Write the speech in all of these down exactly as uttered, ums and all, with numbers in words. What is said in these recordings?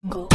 Go.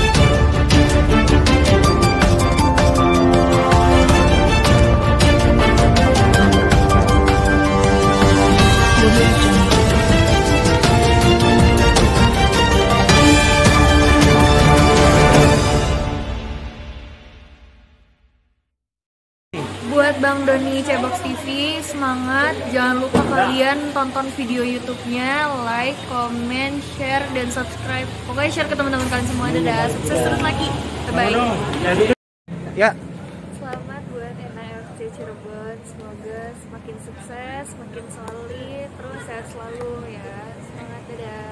Buat Bang Doni Cebox T V, semangat! Jangan lupa kalian tonton video YouTube-nya, like, comment, share, dan subscribe. Pokoknya share ke teman-teman kalian semua. Dadah, sukses terus lagi. Bye-bye. Ya. Selamat buat N A F C Cirebon. Semoga semakin sukses, semakin solid, terus sehat selalu ya. Semangat, dadah.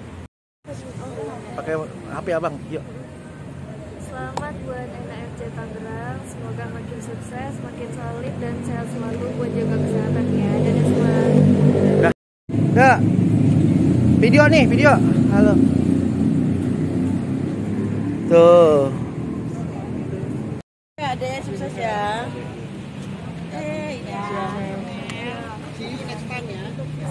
Pakai H P abang, yuk. Selamat buat N A F C Tangerang, semoga makin sukses, makin solid dan sehat selalu buat jaga kesehatan ya. Dadah semua. Dah. Video nih, video. Halo. Tuh. Ada sukses ya. Eh, ini aja. See you next time ya.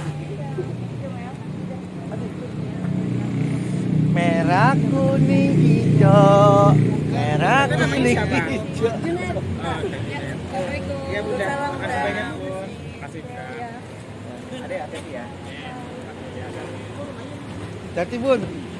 Merah kuning hijau. Merah kuning hijau. Ya Bunda. Makasih banyak Bun. Makasih Kak. Ada ya, hati ya. Hati Bun.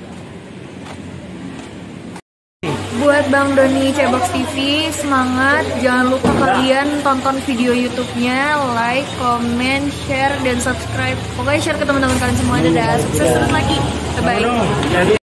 Buat Bang Doni Cebox T V, semangat! Jangan lupa kalian tonton video YouTube-nya, like, comment, share, dan subscribe. Pokoknya share ke teman-teman kalian semua. Dadah, sukses terus lagi. Bye-bye.